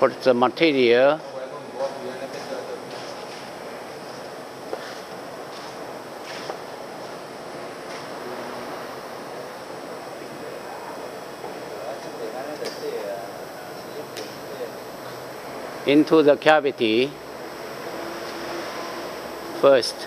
put the material into the cavity first.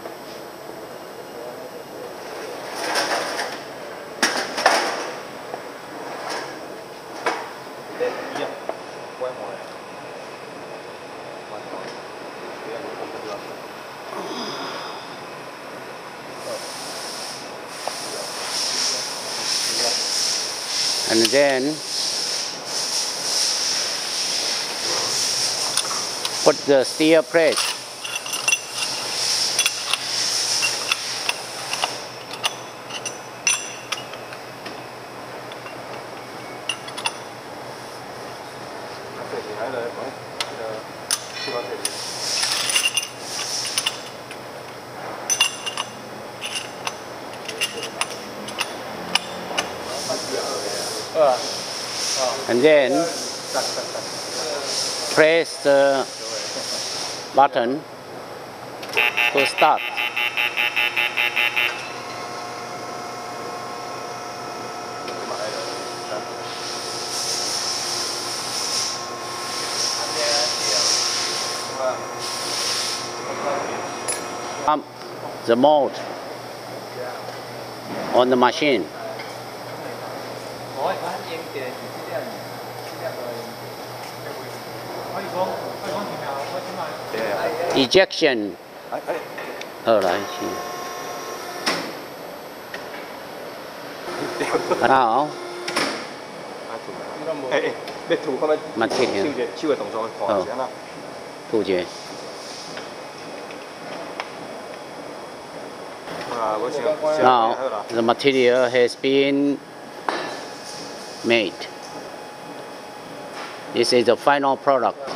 And then put the steel plate and then press the button to start. Pump the mold on the machine. Ejection. 后来去。Now. 你吐看咪？手嘅動作看下先啦。 吐嘅。Now the material has been made. This is the final product.